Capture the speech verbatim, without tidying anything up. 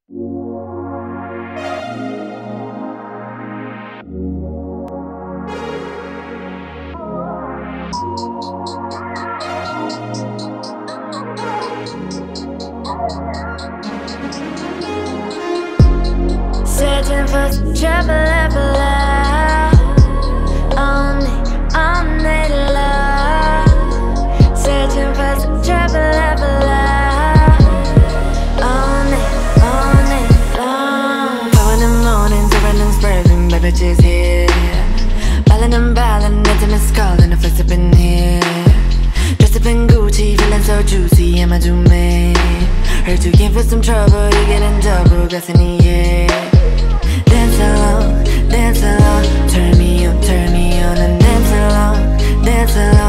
Searching for some trouble ever love. Only, only love. Searching for some trouble ever love. Only, only love. Four in the morning, surrounding spurting, baby just here. Ballin' and ballin', nothing is calling, the first up in here. Dressed up in Gucci, feeling so juicy, am I too me? Heard you came for some trouble, you get in double, gas in the air. Dance along, dance along, turn me on, turn me on, and dance along, dance along.